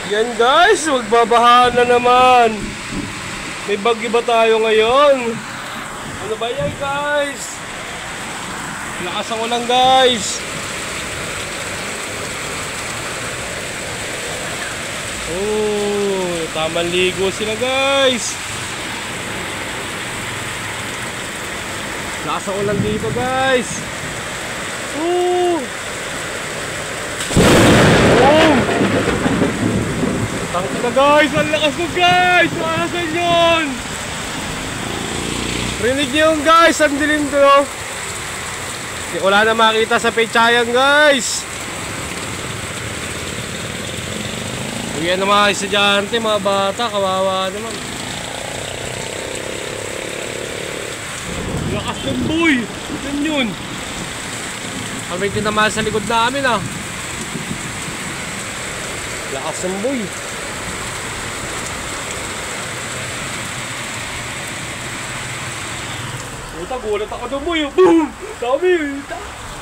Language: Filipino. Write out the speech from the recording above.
Yan guys, magbabaha na naman. May bagyo ba tayo ngayon? Ano ba yan guys? Lakas ang ulan guys. Oh, tamang ligo sila guys. Lakas ang ulan dito guys. Oh. Tangki na guys, ang lakas mo guys. Maasan yun. Rinig niyo yun guys, ang dilim ko. Wala na makita sa pechayan guys. Uwian na mga estudyante, mga bata, kawawa naman. Lakas ng boy. Yan yun. Kami tinamaan sa likod namin ah. Lakas ng boy. Puta, gulat ako ng boy. Boom! Dami!